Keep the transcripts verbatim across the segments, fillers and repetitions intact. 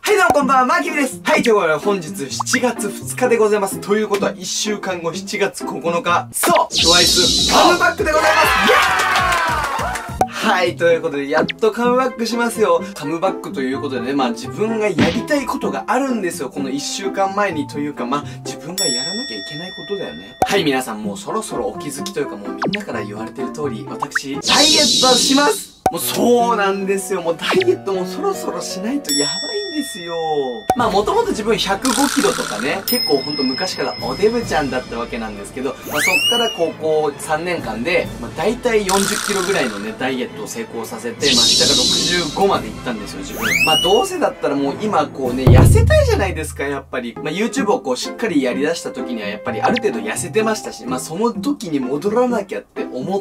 はいどうもこんばんは、マーキーです。はい、ということで本日しちがつふつかでございます。ということはいっしゅうかんごしちがつここのか。そう トゥワイス カムバックでございます。イエーイはい、ということで、やっとカムバックしますよ。カムバックということでね、まあ自分がやりたいことがあるんですよ。このいっしゅうかんまえにというか、まあ自分がやらなきゃいけないことだよね。はい、皆さんもうそろそろお気づきというか、もうみんなから言われてる通り、私、ダイエットします。もうそうなんですよ。もうダイエットもそろそろしないとやばいんですよ。まあもともと自分ひゃくごキロとかね、結構ほんと昔からおデブちゃんだったわけなんですけど、まあそっから高校さんねんかんで、まあ大体よんじゅっキロぐらいのね、ダイエットを成功させて、まあ下がろくじゅうごまでいったんですよ、自分。まあどうせだったらもう今こうね、痩せたいじゃないですか、やっぱり。まあ YouTube をこうしっかりやり出した時にはやっぱりある程度痩せてましたし、まあその時に戻らなきゃって思って、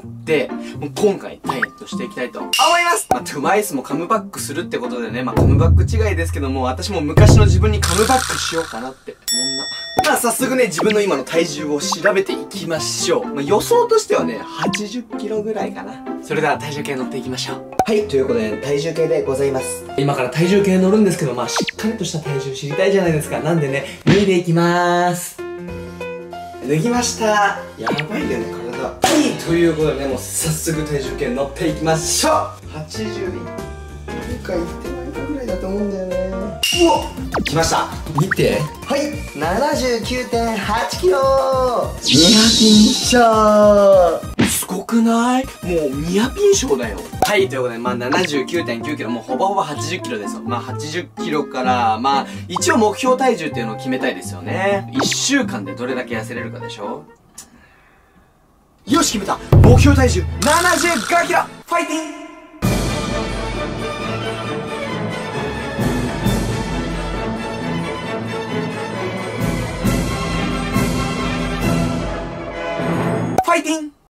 もう今回ダイエットしていきたいと思います。まあ、トゥワイスもカムバックするってことでね、まあ、カムバック違いですけども、私も昔の自分にカムバックしようかなって思んな。まあ、早速ね、自分の今の体重を調べていきましょう。まあ、予想としてはね、はちじゅっキロぐらいかな。それでは体重計乗っていきましょう。はい、ということで、体重計でございます。今から体重計乗るんですけど、まあ、しっかりとした体重知りたいじゃないですか。なんでね、脱いでいきまーす。脱ぎました。やばいよね、体。はい、ということでね、もう早速体重計乗っていきましょう。はちじゅういってかいってないかぐらいだと思うんだよね。うわっ来ました。見て。はい、ななじゅうきゅうてんはちキロニアピン賞。すごくない？もうニアピン賞だよ。はい、ということで、まあ ななじゅうきゅうてんきゅうキロ、もうほぼほぼはちじゅっキロですよ。まあはちじゅっキロから、まあ一応目標体重っていうのを決めたいですよね。いっしゅうかんでどれだけ痩せれるかでしょ？よし決めた。目標体重ななじゅうごキロファイティング。ファイティング。